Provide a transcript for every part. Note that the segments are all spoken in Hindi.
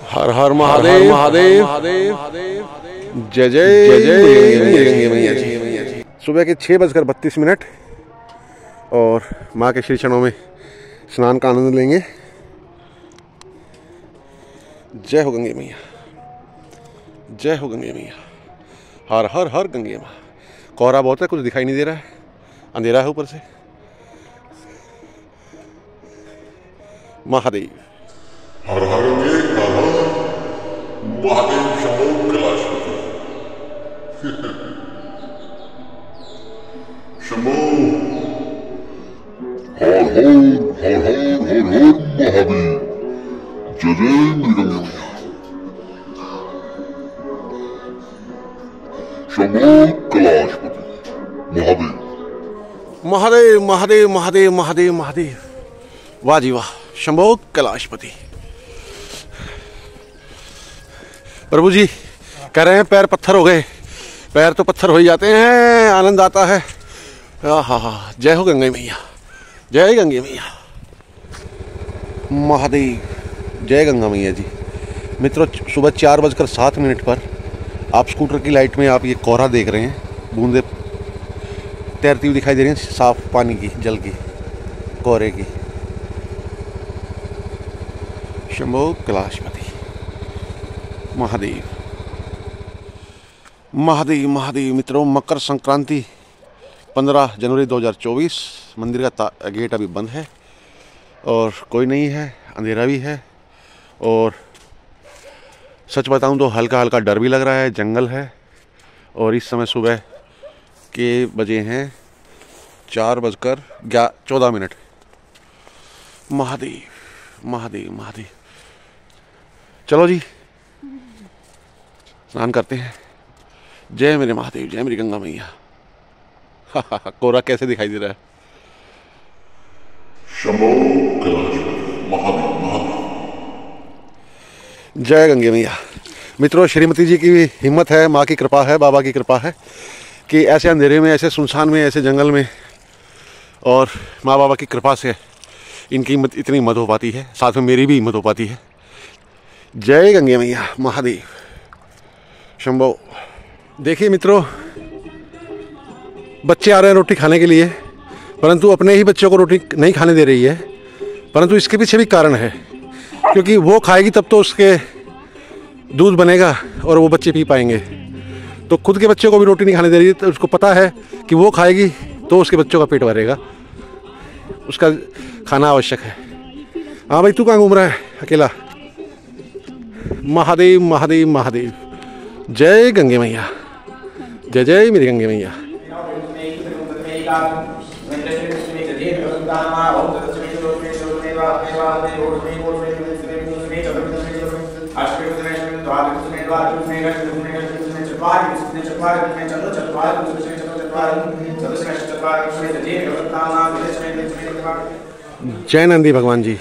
हर हर महादेव महादेव जय जय जय मैया जी। सुबह के 6:32 और माँ के श्री चरणों में स्नान का आनंद लेंगे। जय हो गंगे मैया, जय हो गंगे मैया। हर हर हर गंगे माँ। कोहरा बहुत है, कुछ दिखाई नहीं दे रहा है, अंधेरा है ऊपर से। महादेव हर हर गंगे, हर हर महादेव शंभो कैलाशपति। शंभो हर हर हर हर हर हर महादेव। जय जय मृगंगे मैया। शंभो कैलाशपति महादेव। महादेव महादेव महादेव महादेव महादेव। वाह जी वाह, शंभो कैलाशपति। प्रभु जी कह रहे हैं पैर पत्थर हो गए। पैर तो पत्थर हो ही जाते हैं, आनंद आता है। हाँ, जय हो गंगे मैया, जय गंगे मैया। महादेव जय गंगा मैया जी। मित्रों, सुबह 4:07 पर आप स्कूटर की लाइट में आप ये कोहरा देख रहे हैं, बूंदे तैरती हुई दिखाई दे रही हैं, साफ पानी की, जल की, कोहरे की। शंभो कैलाशपति महादेव महादेव महादेव। मित्रों, मकर संक्रांति 15 जनवरी 2024। मंदिर का गेट अभी बंद है और कोई नहीं है, अंधेरा भी है और सच बताऊं तो हल्का हल्का डर भी लग रहा है। जंगल है और इस समय सुबह के बजे हैं 4:14। महादेव महादेव महादेव। चलो जी स्नान करते हैं। जय मेरे महादेव, जय मेरी गंगा मैया। कोहरा कैसे दिखाई दे रहा है। शंभो कैलाशपति महादेव महादेव। जय गंगे मैया। मित्रों, श्रीमती जी की भी हिम्मत है, माँ की कृपा है, बाबा की कृपा है कि ऐसे अंधेरे में, ऐसे सुनसान में, ऐसे जंगल में और माँ बाबा की कृपा से इनकी इतनी हिम्मत हो पाती है, साथ में मेरी भी हिम्मत हो पाती है। जय गंगे मैया महादेव शंभो। देखिए मित्रों, बच्चे आ रहे हैं रोटी खाने के लिए, परंतु अपने ही बच्चों को रोटी नहीं खाने दे रही है। परंतु इसके पीछे भी कारण है, क्योंकि वो खाएगी तब तो उसके दूध बनेगा और वो बच्चे पी पाएंगे। तो खुद के बच्चों को भी रोटी नहीं खाने दे रही है, तो उसको पता है कि वो खाएगी तो उसके बच्चों का पेट भरेगा, उसका खाना आवश्यक है। हाँ भाई, तू कहाँ घूम रहा है अकेला। महादेव महादेव महादेव। जय गंगे मैया, जय जय मेरी गंगे मैया। जय नंदी भगवान जी,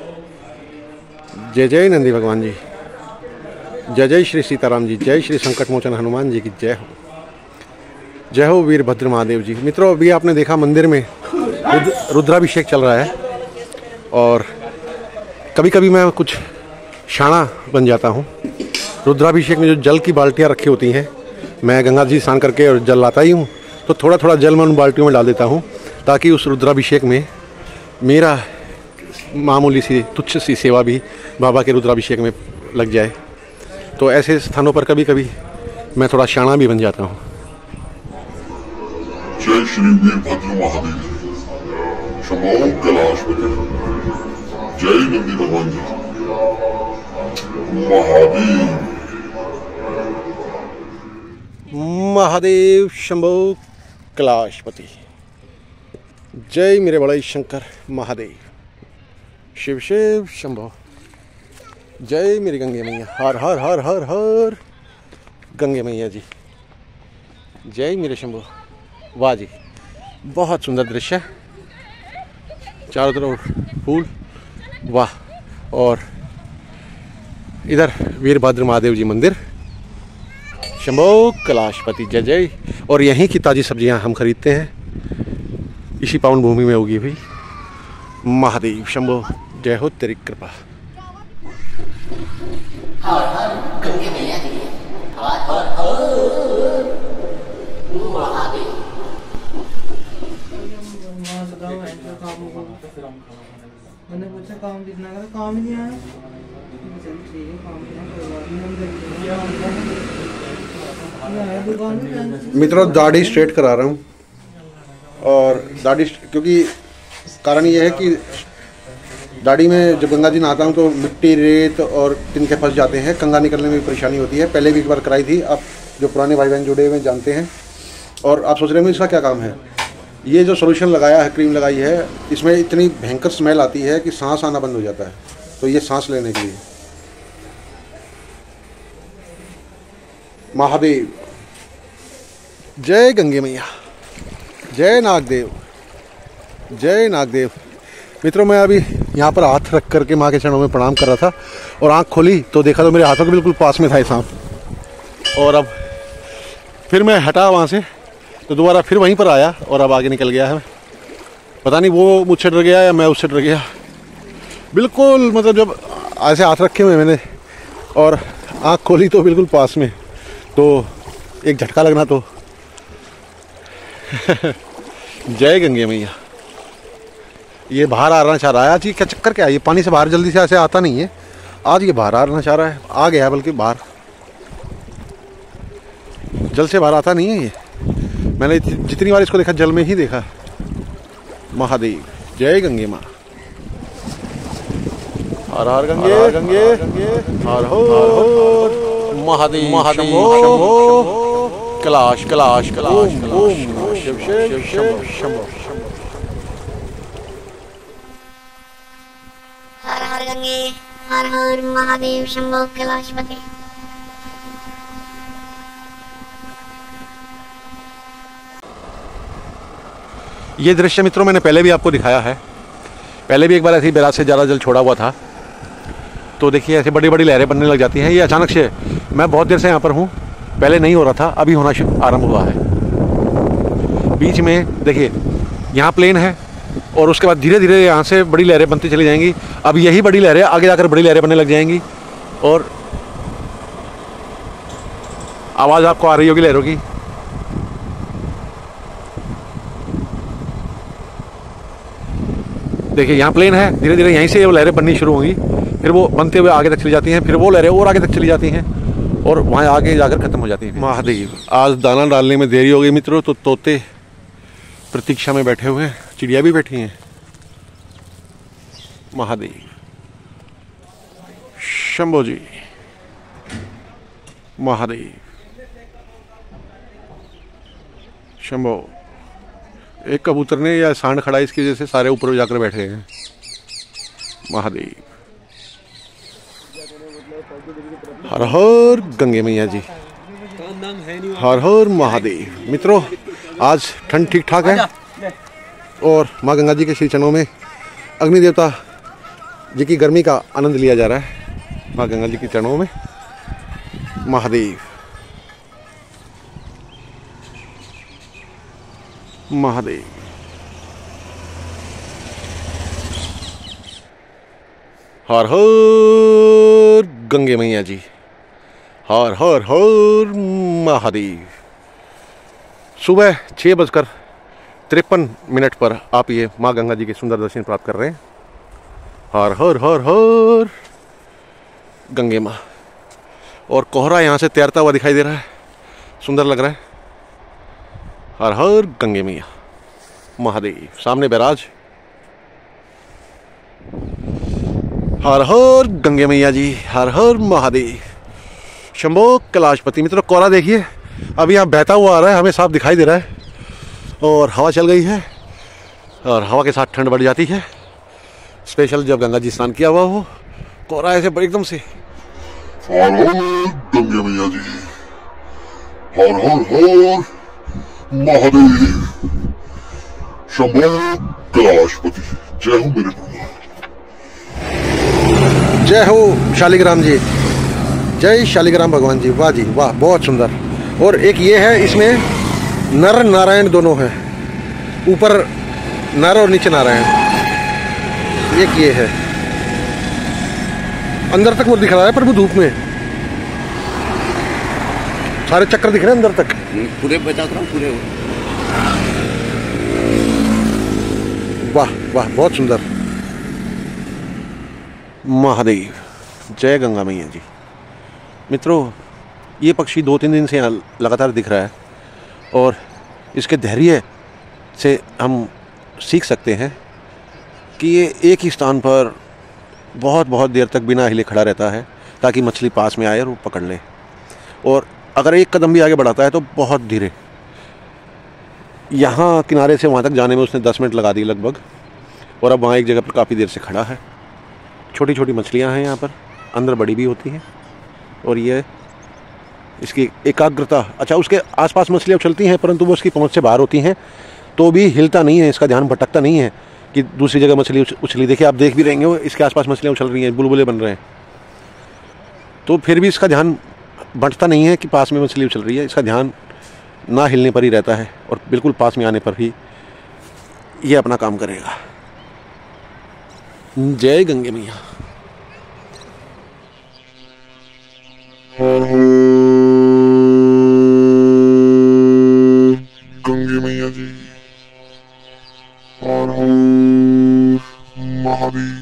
जय जय नंदी भगवान जी। जय जय श्री सीताराम जी, जय श्री संकट मोचन हनुमान जी की जय हो। जय हो वीरभद्र महादेव जी। मित्रों, अभी आपने देखा मंदिर में रुद्राभिषेक चल रहा है और कभी कभी मैं कुछ शाना बन जाता हूँ। रुद्राभिषेक में जो जल की बाल्टियाँ रखी होती हैं, मैं गंगा जी स्नान करके और जल लाता ही हूँ, तो थोड़ा थोड़ा जल मैं उन बाल्टियों में डाल देता हूँ, ताकि उस रुद्राभिषेक में मेरा मामूली सी तुच्छ सी सेवा भी बाबा के रुद्राभिषेक में लग जाए। तो ऐसे स्थानों पर कभी कभी मैं थोड़ा शाना भी बन जाता हूँ। जय श्री वीरभद्र महादेव। शंभो कैलाशपति। जय नंदी भगवान जी महादेव। महादेव शंभो कैलाशपति। जय मेरे बड़े शंकर महादेव। शिव शिव शंभो। जय मेरी गंगे मैया। हर हर हर हर हर गंगे मैया जी। जय मेरे शंभो। वाह जी, बहुत सुंदर दृश्य है, चारों तरफ फूल, वाह। और इधर वीरभद्र महादेव जी मंदिर। शंभो कैलाशपति जय जय। और यहीं की ताज़ी सब्जियां हम खरीदते हैं, इसी पावन भूमि में होगी भी। महादेव शंभो, जय हो तेरी कृपा। हर हर गंगे मैया की हर हर हर महादेव। मैंने पूछा काम कितना करा, काम ही नहीं आया। चल ठीक है, काम नहीं आया, दुकान में। मित्रों दाढ़ी स्ट्रेट करा रहा हूँ, और दाढ़ी क्योंकि कारण ये है कि दाढ़ी में जब गंगा जी नहाता हूँ तो मिट्टी रेत और तिनके फंस जाते हैं, कंघा निकलने में भी परेशानी होती है। पहले भी एक बार कराई थी, आप जो पुराने भाई बहन जुड़े हुए जानते हैं। और आप सोच रहे होंगे इसका क्या काम है। ये जो सोल्यूशन लगाया है, क्रीम लगाई है, इसमें इतनी भयंकर स्मेल आती है कि सांस आना बंद हो जाता है। तो ये सांस लेने के लिए। महादेव, जय गंगे मैया, जय नागदेव, जय नागदेव। मित्रों मैं अभी यहाँ पर हाथ रख करके माँ के चरणों में प्रणाम कर रहा था, और आँख खोली तो देखा तो मेरे हाथों के बिल्कुल पास में था ये सांप। और अब फिर मैं हटा वहाँ से तो दोबारा फिर वहीं पर आया, और अब आगे निकल गया है। पता नहीं वो मुझसे डर गया या मैं उससे डर गया। बिल्कुल मतलब जब ऐसे हाथ रखे हुए मैंने और आँख खोली तो बिल्कुल पास में, तो एक झटका लगना तो जय गंगे मैया। ये बाहर आना चाह रहा है आज। ये क्या चक्कर क्या है, ये पानी से बाहर जल्दी से ऐसे आता नहीं है। आज ये बाहर आना चाह रहा है, आ गया बल्कि बाहर, जल से बाहर आता नहीं है ये। मैंने जितनी बार इसको देखा जल में ही देखा। महादेव, जय गंगे माँ। हर हर गंगे, हर गंगे, हर हर महादेव, महादेव, शंभो कैलाश, कैलाश, कैलाश, कैलाश, शिव शिव शिव शंभो। हर हर गंगे, हर हर महादेव, शंभो कैलाशपति। ये दृश्य मित्रों मैंने पहले भी आपको दिखाया है। पहले भी एक बार ऐसी बैराज से ज़्यादा जल छोड़ा हुआ था, तो देखिए ऐसे बड़ी बड़ी लहरें बनने लग जाती हैं। ये अचानक से, मैं बहुत देर से यहाँ पर हूँ, पहले नहीं हो रहा था, अभी होना आरंभ हुआ है। बीच में देखिए यहाँ प्लेन है, और उसके बाद धीरे धीरे यहाँ से बड़ी लहरें बनती चली जाएंगी। अब यही बड़ी लहरें आगे जाकर बड़ी लहरें बनने लग जाएंगी, और आवाज़ आपको आ रही होगी लहरों की। देखिए यहाँ प्लेन है, धीरे धीरे यहीं से वो लहरें बननी शुरू होंगी, फिर वो बनते हुए आगे तक चली जाती हैं, फिर वो लहरें और आगे तक चली जाती हैं, और वहाँ आगे जाकर ख़त्म हो जाती हैं। महादेव, आज दाना डालने में देरी हो गई मित्रों, तो तोते प्रतीक्षा में बैठे हुए हैं, चिड़िया भी बैठी हैं। महादेव, शंभो जी, महादेव, शंभो। एक कबूतर ने या सांड खड़ा, इसकी वजह से सारे ऊपर जाकर बैठे हैं। महादेव, हर हर गंगे मैया जी, हर हर महादेव। मित्रों आज ठंड ठीक ठाक है, और माँ गंगा जी के श्री चरणों में अग्नि देवता जी की गर्मी का आनंद लिया जा रहा है। माँ गंगा जी के चरणों में। महादेव, महादेव, हर हर गंगे मैया जी, हर हर हर महादेव। सुबह 6:53 पर आप ये माँ गंगा जी के सुंदर दर्शन प्राप्त कर रहे हैं। हर हर हर हर गंगे माँ। और कोहरा यहाँ से तैरता हुआ दिखाई दे रहा है, सुंदर लग रहा है। हर हर गंगे मैया। महादेव सामने बैराज। हर हर गंगे मैया जी, हर हर महादेव, शंभो कैलाशपति। मित्रों कोहरा देखिए, अभी यहाँ बहता हुआ आ रहा है, हमें साफ दिखाई दे रहा है, और हवा चल गई है, और हवा के साथ ठंड बढ़ जाती है। स्पेशल जब गंगा जी स्नान किया हुआ हो, कोहरा ऐसे एकदम से। हर हर गंगे मैया जी, हर हर हर महादेव, शंभो कैलाशपति। जय हो मेरे प्रभु, जय हो शालिग्राम जी, जय शालिग्राम भगवान जी। वाह जी वाह, बहुत सुंदर। और एक ये है, इसमें नर नारायण दोनों हैं, ऊपर नर और नीचे नारायण। एक ये है, अंदर तक वो दिख रहा है प्रभु धूप में, सारे चक्कर दिख रहे हैं अंदर तक। पूरे बता रहा हूँ पूरे। वाह वाह, बहुत सुंदर। महादेव, जय गंगा मैया जी। मित्रों, ये पक्षी 2-3 दिन से यहाँ लगातार दिख रहा है और इसके धैर्य से हम सीख सकते हैं कि ये एक ही स्थान पर बहुत बहुत देर तक बिना हिले खड़ा रहता है ताकि मछली पास में आए और वो पकड़ ले। और अगर एक कदम भी आगे बढ़ाता है तो बहुत धीरे। यहाँ किनारे से वहाँ तक जाने में उसने 10 मिनट लगा दी लगभग, और अब वहाँ एक जगह पर काफ़ी देर से खड़ा है। छोटी छोटी मछलियाँ हैं यहाँ पर, अंदर बड़ी भी होती हैं, और ये इसकी एकाग्रता। अच्छा, उसके आसपास मछलियाँ उछलती हैं परंतु वो उसकी पहुँच से बाहर होती हैं, तो भी हिलता नहीं है, इसका ध्यान भटकता नहीं है कि दूसरी जगह मछली उछली। देखिए, आप देख भी रहेंगे वो इसके आसपास मछलियाँ उछल रही हैं, बुलबुले बन रहे हैं, तो फिर भी इसका ध्यान भटकता नहीं है कि पास में मछली उछल रही है। इसका ध्यान ना हिलने पर ही रहता है और बिल्कुल पास में आने पर ही ये अपना काम करेगा। जय गंगे मैया। गंगे मैया जी, हर हर महादेव।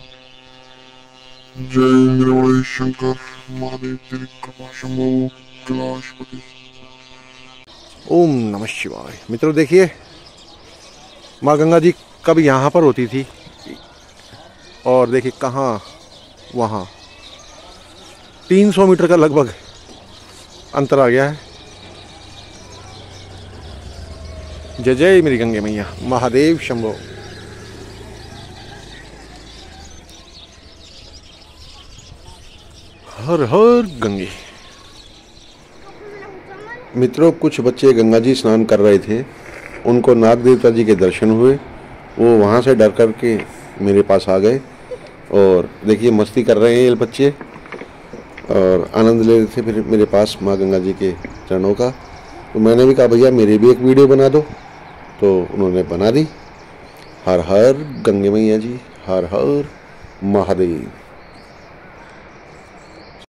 जय इंद्रवड़े शंकर महादेव, तेरी कृपा शंभो कैलाशपति। ओम नमः शिवाय। मित्रों, देखिए, माँ गंगा जी कब यहाँ पर होती थी और देखिए कहाँ, वहाँ 300 मीटर का लगभग अंतर आ गया है। जय जय मेरी गंगे मैया। महादेव शंभो। हर हर गंगे। मित्रों, कुछ बच्चे गंगा जी स्नान कर रहे थे, उनको नाग देवता जी के दर्शन हुए, वो वहाँ से डर कर के मेरे पास आ गए और देखिए मस्ती कर रहे हैं ये बच्चे और आनंद ले रहे थे फिर मेरे पास माँ गंगा जी के चरणों का। तो मैंने भी कहा भैया मेरी भी एक वीडियो बना दो, तो उन्होंने बना दी। हर हर गंगे मैया जी, हर हर महादेव।